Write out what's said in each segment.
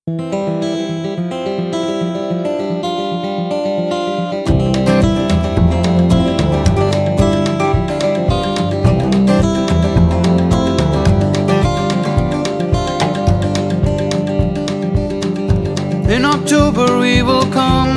In October we will come,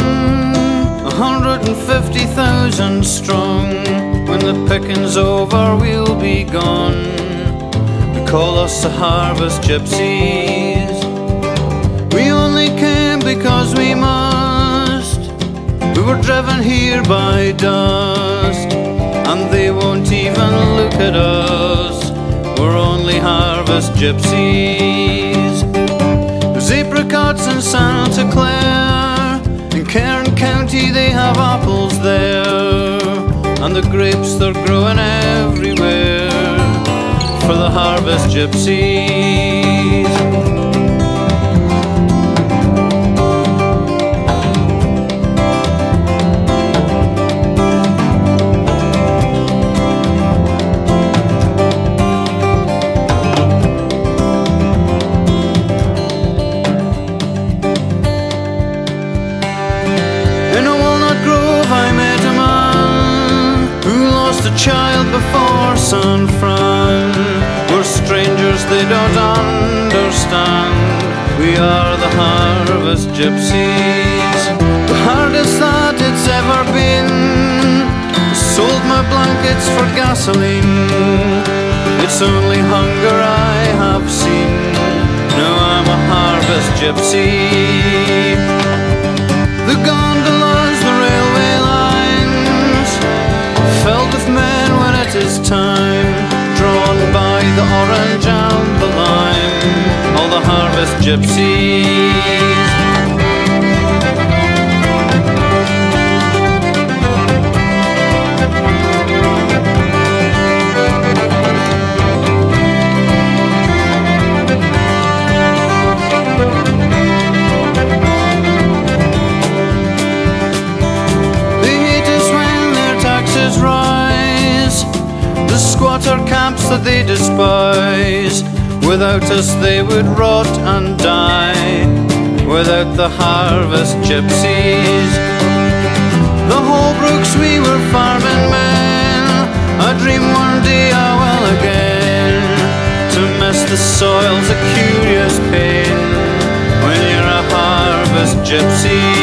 150,000 strong. When the picking's over we'll be gone. They call us the harvest gypsies. We only came because we must. We were driven here by dust, and they won't even look at us. We're only harvest gypsies. There's apricots in Santa Clare, in Cairn County they have apples there, and the grapes they're growing everywhere for the harvest gypsies. Child before San Fran. We're strangers they don't understand. We are the harvest gypsies. The hardest that it's ever been. Sold my blankets for gasoline. It's only hunger I have seen. Now I'm a harvest gypsy. The gondolas, the railway lines, filled with men when it is time, drawn by the orange and the lime, all the harvest gypsies. Squatter camps that they despise. Without us they would rot and die. Without the harvest gypsies. The Holbrooks, we were farming men. I dream one day I will again. To miss the soil's a curious pain when you're a harvest gypsy.